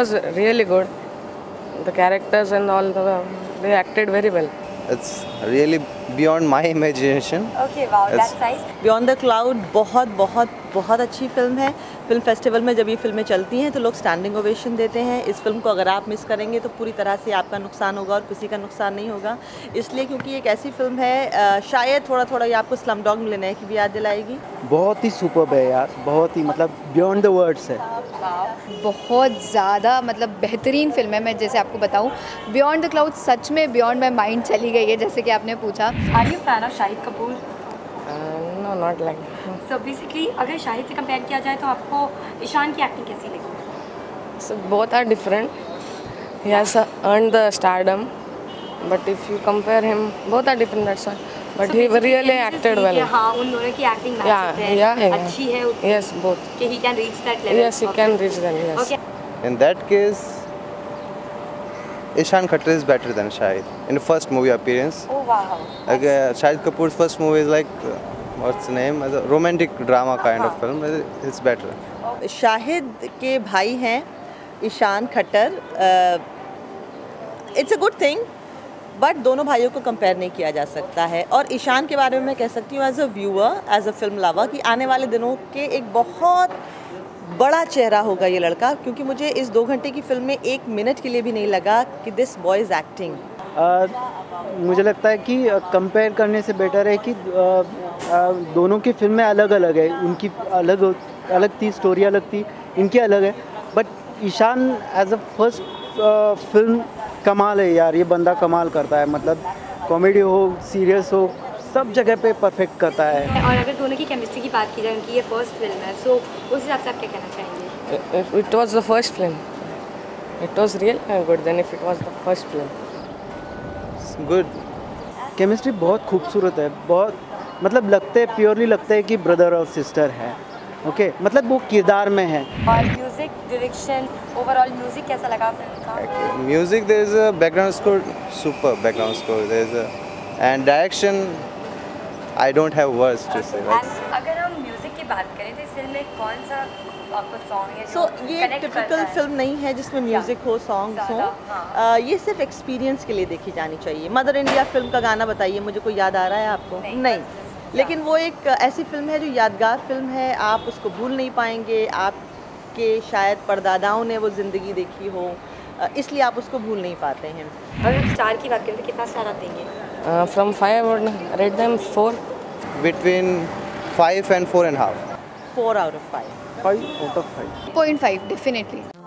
was really good. The characters and all, they acted very well. It's really beyond my imagination. Okay, wow, that's nice. Beyond the Cloud बहुत अच्छी film है। Film festival में जब ये फिल्में चलती हैं तो लोग स्टैंडिंग ओवेशन देते हैं। इस फिल्म को अगर आप मिस करेंगे तो पूरी तरह से आपका नुकसान होगा और किसी का नुकसान नहीं होगा, इसलिए क्योंकि एक ऐसी फिल्म है शायद थोड़ा ये आपको स्लमडॉग मिलियनेयर की भी याद दिलाएगी। बहुत ही सुपर्ब है यार, बहुत ही मतलब बियॉन्ड द वर्ड्स है। बहुत ज़्यादा मतलब बेहतरीन फिल्म है। मैं जैसे आपको बताऊं, बियॉन्ड द क्लाउड सच में बियॉन्ड माई माइंड चली गई है, जैसे कि आपने पूछा। Are you fan of Shahid Kapoor? No, not like. So basically, अगर शाहिद से कंपेयर किया जाए तो आपको ईशान की एक्टिंग कैसी लगी? So both are different. He has earned the stardom, but if you compare him, both are different. That's why. But he really acted well. हाँ, उन दोनों की एक्टिंग अच्छी है। Yes, both. कि he can reach that level. Yes, he can reach that. Yes. Okay. In that case, Ishaan Khatter is better than Shahid in the first movie appearance. Oh wow. Shahid Kapoor's first movie is like what's the name? As a romantic drama kind of film. It's better. Shahid के भाई हैं Ishaan Khatter. It's a good thing, but दोनों भाइयों को compare नहीं किया जा सकता है। और ईशान के बारे में मैं कह सकती हूँ as a viewer, as a film lover, कि आने वाले दिनों के एक बहुत बड़ा चेहरा होगा ये लड़का, क्योंकि मुझे इस 2 घंटे की फिल्म में 1 मिनट के लिए भी नहीं लगा कि दिस बॉय इज़ एक्टिंग। मुझे लगता है कि कंपेयर करने से बेटर है कि दोनों की फिल्में अलग अलग है। उनकी अलग थी, स्टोरी अलग थी, इनकी अलग है। But Ishaan as a first film कमाल है यार, ये बंदा कमाल करता है। मतलब कॉमेडी हो, सीरियस हो, सब जगह पे परफेक्ट करता है। और अगर दोनों की केमिस्ट्री की बात की जाए, उनकी ये फर्स्ट फिल्म है, सो उस हिसाब से आप क्या कहना चाहेंगे? It was the first film. It was really good. Then if it was the first film. It's good. Chemistry बहुत खूबसूरत है, बहुत मतलब प्योरली लगता है कि ब्रदर और सिस्टर है। ओके, मतलब वो किरदार में है। और म्यूजिक डायरेक्शन, ओवरऑल म्यूजिक कैसा लगा फिल्म का? Music, there is a background score, super background score. There is a and direction. I don't have words to say. अगर हम म्यूजिक की बात करें तो इस फिल्म में कौन सा आपको सॉन्ग है? सो ये टिपिकल फिल्म नहीं है जिसमें म्यूजिक हो, सॉन्ग्स हो। ये सिर्फ एक्सपीरियंस के लिए देखी जानी चाहिए। मदर इंडिया फिल्म का गाना बताइए, मुझे कोई याद आ रहा है आपको? नहीं। लेकिन वो एक ऐसी फिल्म है जो यादगार फिल्म है, आप उसको भूल नहीं पाएंगे। आपके शायद परदादाओं ने वो ज़िंदगी देखी हो, इसलिए आप उसको भूल नहीं पाते हैं। अगर स्टार की बात करें तो कितना स्टार आप देंगे? From 5, I would rate them 4. Between 5 and 4.5. 4 out of 5. 5 out of 5. 0.5 definitely.